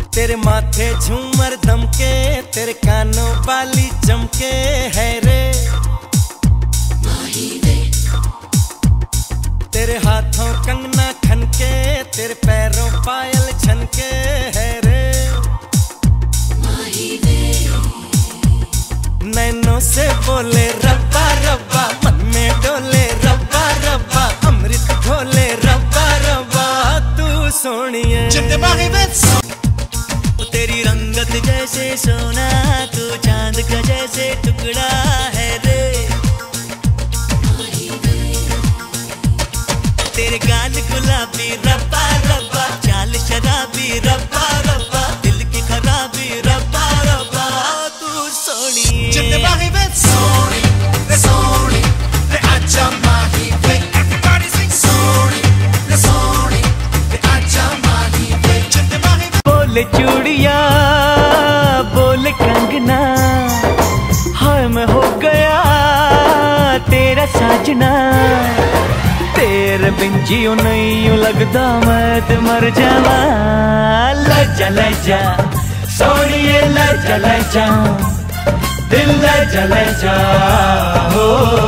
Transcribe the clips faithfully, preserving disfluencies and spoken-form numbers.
तेरे माथे झूमर दमके, तेरे कानों वाली चमके है रे। तेरे हाथों कंगना खनके, तेरे पैरों पायल छनके है रे। नैनों से बोले रब्बा रब्बा, मन में डोले रब्बा रब्बा, अमृत घोले रब्बा रब्बा, तू सोनिए। तेरी रंगत जैसे सोना, तू चांद का जैसे टुकड़ा है रे। तेरे गाल गुलाबी रब्बा रब्बा, चाल शराबी रब्बा रब्बा, दिल की खराबी रब्बा रब्बा, तू सोनी। बोले चूड़िया बोले कंगना, हाय मैं हो गया तेरा साजना। तेरे बिन जियो नहीं लगता मैं तो मर जावा। लजा लजा सोनिए लजा लजा, दिल लजा लजा हो।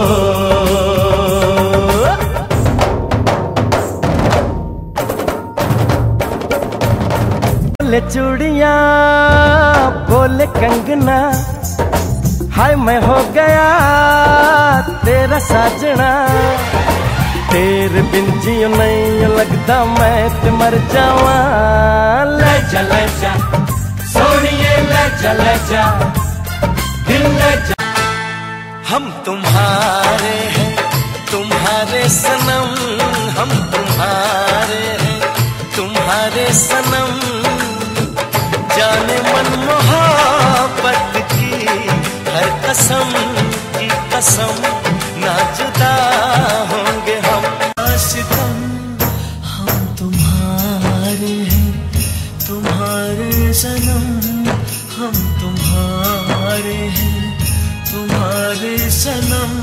बोले चूड़िया बोले कंगना, हाय मैं हो गया तेरा साजना। तेरे बिन जियो नहीं लगता मैं तो मर जावा। लजा लजा सोनिए लजा लजा, दिल लजा। हम तुम्हारे हैं तुम्हारे सनम, हम तुम्हारे हैं तुम्हारे सनम। जाने मन मोहब्बत की हर कसम की कसम, ना जुदा होंगे हम। आशिकम हम तुम्हारे हैं तुम्हारे सनम, हम तुम्हारे हैं तुम्हारे सनम।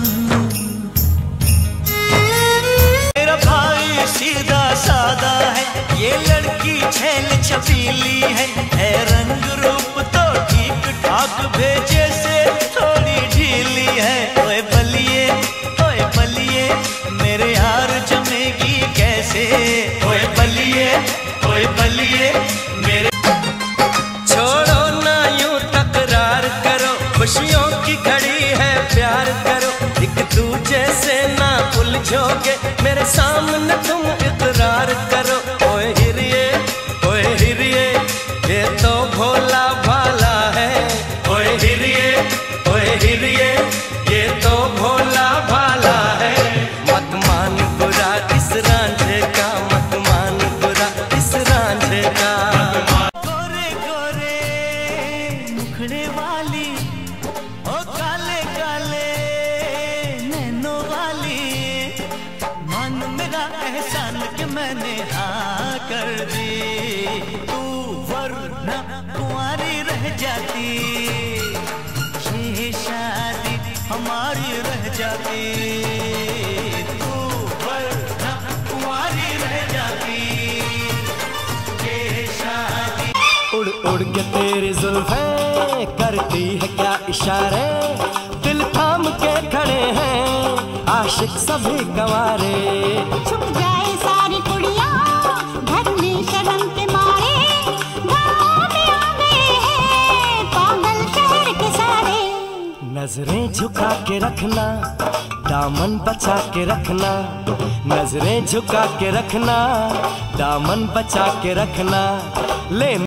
मेरा भाई सीधा सादा है, ये लड़की छैल छबीली है। है रंग रूप तो ठीक ठाक, भेजे से थोड़ी ढीली है। ओए बलिए ओए बलिए मेरे यार जमेगी कैसे। ओए बलिए ओए बलिए मेरे। छोड़ो ना यूं तकरार करो, खुशियों की घड़ी है प्यार करो। एक दूजे से ना उलझोगे, मेरे सामने तुम इकरार करो। ओए हिरिए ओए हिरिए ये तो भोला भाला है। ओए हिरिए ओए हिरिए ये तो भोला भाला है। मत मान बुरा इस रांझे का, मत मान बुरा इस रांझे का। गोरे गोरे मुखड़े वाली, ओ काले काले नैनों वाली, मान मेरा एहसान कि मैंने हाँ कर दी। तू वरना कुंवारी रह जाती, ये शादी हमारी रह जाती। तू वरना कुंवारी रह जाती, ये शादी। उड़ उड़ के तेरी जुल्फें करती है क्या इशारे, दिल थाम के खड़े हैं आशिक सभी गंवारे। छुप जाए सारी कुड़ियाँ घर में शर्म के मारे, गाँव में आ गए हैं पागल शहर के सारे। नजरें झुका के रखना, दामन बचा के रखना। नजरें झुका के रखना, दामन बचा के रखना। ले